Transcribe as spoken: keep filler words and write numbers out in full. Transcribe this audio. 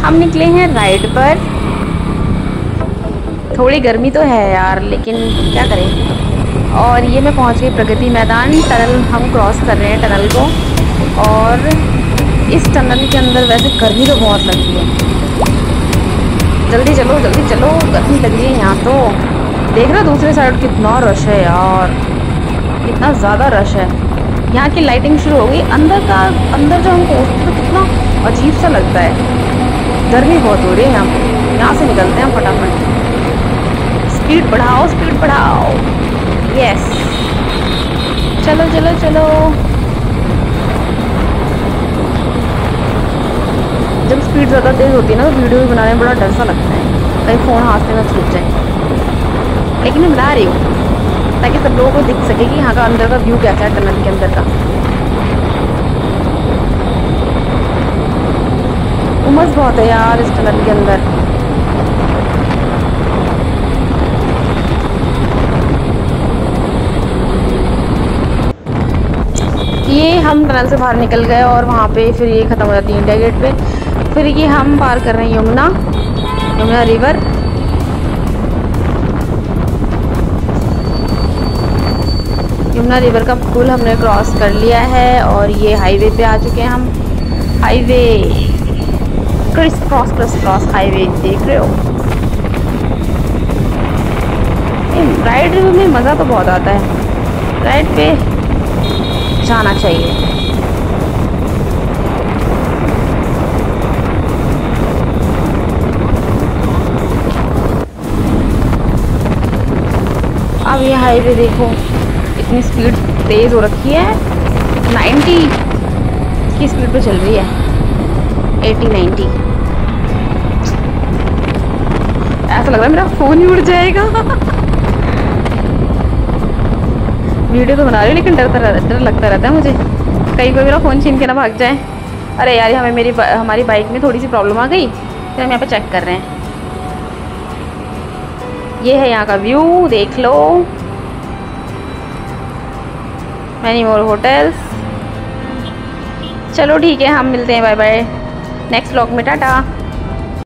हम निकले हैं राइड पर। थोड़ी गर्मी तो है यार, लेकिन क्या करें। और ये मैं पहुंच गई प्रगति मैदान। टनल हम क्रॉस कर रहे हैं टनल को। और इस टनल के अंदर वैसे गर्मी तो बहुत लगती है। जल्दी चलो जल्दी चलो, गर्मी लग रही है यहाँ तो। देख रहे हो दूसरे साइड कितना रश है यार, कितना ज़्यादा रश है। यहाँ की लाइटिंग शुरू हो गई। अंदर का अंदर जो हम पहुँचते तो कितना अजीब सा लगता है। गर्मी बहुत हो रही है यहाँ पे। यहाँ से निकलते हैं फटाफट। स्पीड बढ़ाओ स्पीड बढ़ाओ। यस, चलो चलो चलो। जब स्पीड ज़्यादा तेज़ होती है ना तो वीडियो भी बनाने में बड़ा डर सा लगता है, कहीं फ़ोन हाथ से ना छूट जाए। लेकिन मैं बना रही हूँ ताकि सब लोगों को दिख सके कि यहाँ का अंदर का व्यू कैसा है, टनल के अंदर का। उमस बहुत है यार इस टनल के अंदर। ये हम टनल से बाहर निकल गए और वहाँ पे फिर ये ख़त्म हो जाती है इंडिया गेट पे। फिर ये हम पार कर रहे हैं यमुना यमुना रिवर। यमुना रिवर का पुल हमने क्रॉस कर लिया है और ये हाईवे पे आ चुके हैं हम। Highway criss cross criss cross highway देख रहे हो। राइड में मज़ा तो बहुत आता है, राइड पे जाना चाहिए। अब ये हाईवे देखो, इतनी स्पीड तेज़ हो रखी है। नब्बे की स्पीड पे चल रही है, अस्सी नब्बे। ऐसा लग रहा है मेरा फ़ोन ही उड़ जाएगा। वीडियो तो बना रही हूँ लेकिन डरता रहता डर लगता रहता है मुझे, कहीं कोई मेरा फ़ोन छीन के ना भाग जाए। अरे यार हमें मेरी हमारी बाइक में थोड़ी सी प्रॉब्लम आ गई, फिर हम यहाँ पे चेक कर रहे हैं। ये है यहाँ का व्यू, देख लो। Many more hotels. चलो ठीक है, हम मिलते हैं, बाय बाय नेक्स्ट व्लॉग में, टाटा।